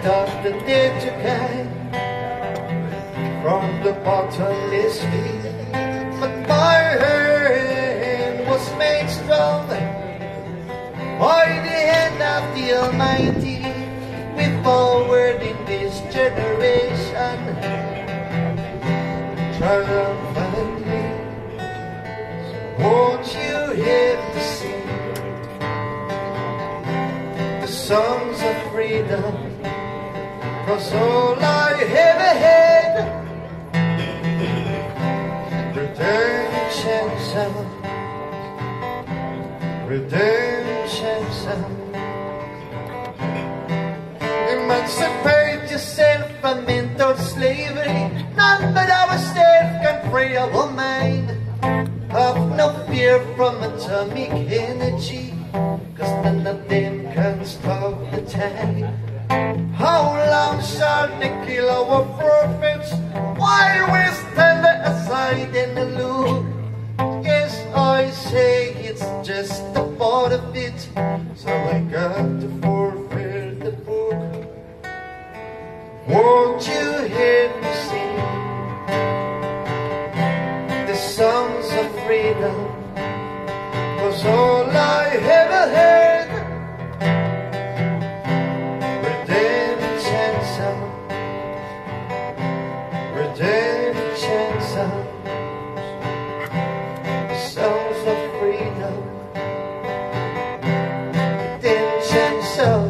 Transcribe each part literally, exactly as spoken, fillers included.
of the dead you came from the bottomless pit, but my hand was made strong by the hand of the Almighty. We forward in this generation triumphantly. So won't you hear to sing the songs of freedom? 'Cause all I ever had, redemption sound, redemption sound. Emancipate yourself from mental slavery. None but ourselves can free our mind. Have no fear from atomic energy, 'cause none of them can stop the tide. How long shall they kill our prophets while we stand aside and look? Yes, I say it's just a part of it, so I got to fulfill the book. Won't you hear me sing the songs of freedom? 'Cause all I ever heard, redemption sound, redemption sound, the songs of freedom, redemption sound.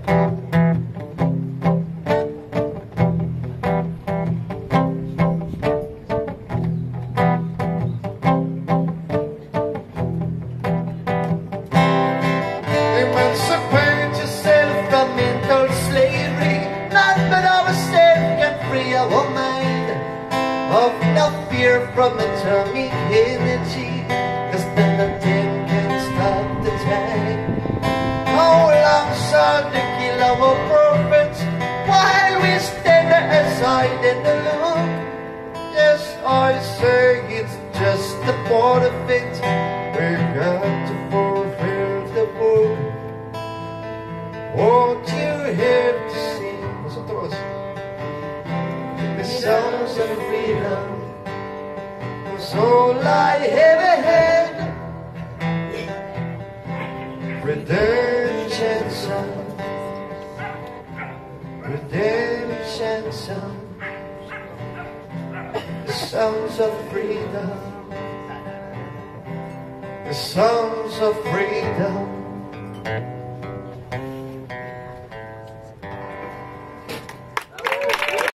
Emancipate yourself from mental slavery. None but ourselves can free our mind. Have no fear from atomic energy, 'cause none of them can stop the tide. How long shall they kill our prophets while we stand aside and look? Yes, I say it's just a part of it. We got to fulfill the book. Won't you hear to sing nosotros the songs of freedom? 'Cause all I ever had, redemption sound, redemption sound, the songs of freedom, the songs of freedom.